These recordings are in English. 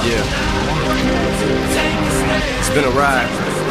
Yeah. It's been a ride.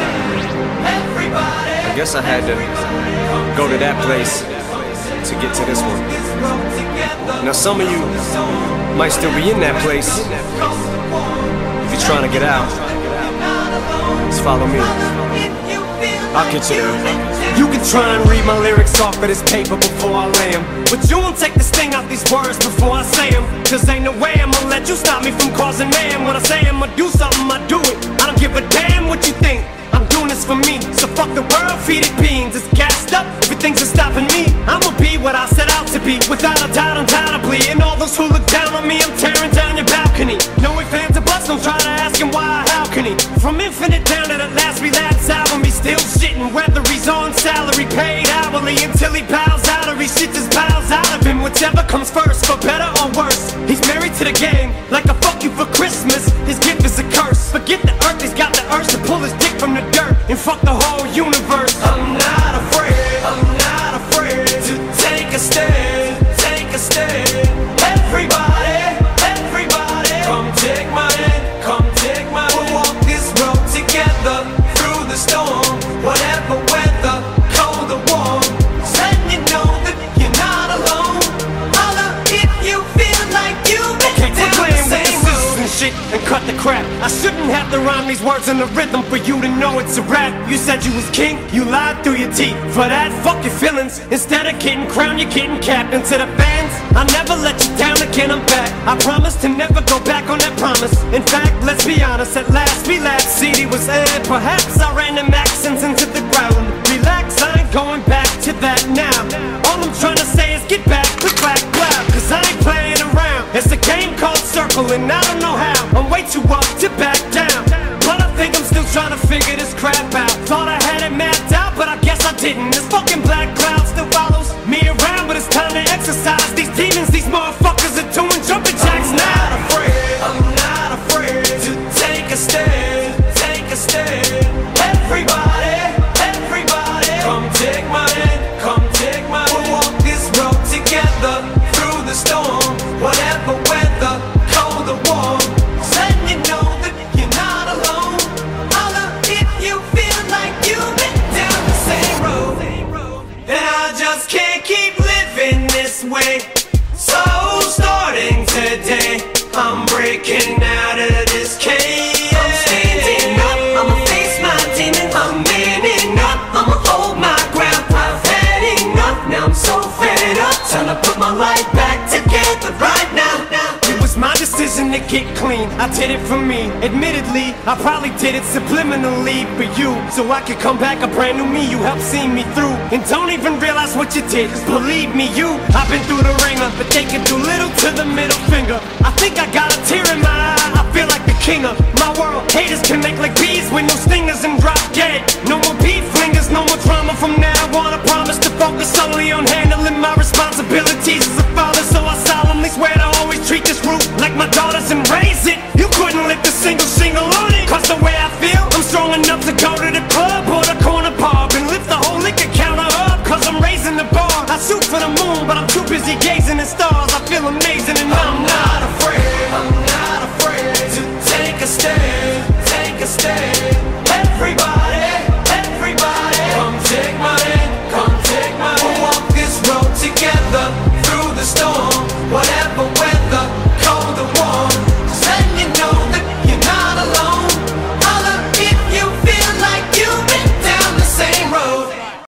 I guess I had to go to that place to get to this one. Now some of you might still be in that place. If you're trying to get out, just follow me. I'll get you there. You can try and read my lyrics off of this paper before I lay 'em, but you won't take the sting out these words before I say 'em. Cause ain't no way I'ma let you stop me from causing man. When I say I'ma do something, I do it. I don't give a damn what you think. I'm doing this for me, so fuck the world, feed it beans. It's gassed up, everything's stopping me. I'ma be what I set out to be, without a doubt, undoubtedly. And all those who look down on me, I'm tearing down your balcony. No ifs, ands, or buts, don't try to ask him why, how can he? From Infinite down to the last relapse album, he's still shitting. Whether he's on salary, paid hourly, until he bows out or he shit just bows out of him. Whichever comes first, for better or worse. He's married to the game, like a fuck you for Christmas. His gift is a curse. Forget the earth, he's got the urge to pull his dick from the dirt and fuck the whole universe. I'm not afraid to take a stand, take a stand. Everybody, come take my hand, come take my hand. We'll walk this road together through the storm, whatever weather, cold or warm. Just letting you know that you're not alone. Holla if you feel like you've been down the same road. And shit and cut the crap. I shouldn't have to rhyme these words in the rhythm for you to know it's a rap. You said you was king, you lied through your teeth. For that, fuck your feelings. Instead of getting crowned, you're getting capped. And to the fans, I'll never let you down again, I'm back. I promise to never go back on that promise. In fact, let's be honest, at last we laughed. CD was aired, perhaps I ran them accents into the ground. Relax, I ain't going back to that now. All I'm trying to say is get back, click, clack, clap. Cause I ain't playing around. It's a game called Circle and I don't know how. I'm way too up to back down, but I think I'm still trying to figure this crap out. Thought I had it mapped out, but I guess I didn't. This fucking black cloud still follows me around, but it's time to exercise these demons. These motherfuckers are doing jumping jacks now. I'm not afraid to take a stand, take a stand. Everybody, come take my hand, come take my hand. We'll walk this road together through the storm, whatever weather, cold or warm. Just letting you know that you're not alone. Holla if you feel like you've been down the same road. And I just can't keep living this way. So starting today, I'm breaking out of this cage. I'm standing up, I'ma face my demons. I'm manning up, I'ma hold my ground. I've had enough, now I'm so fed up. Time to put my life back together right now. It was my decision to get clean, I did it for me. Admittedly, I probably did it subliminally for you, so I could come back a brand new me. You helped see me through, and don't even realize what you did. Cause believe me, I've been through the ringer, but they can do little to the middle finger. I think I got a tear in my eye, I feel like the king of my world. Haters can make like bees with no stingers and drop dead. No more beef flingers, no more drama from now on. I promise to focus solely on handling my responsibilities.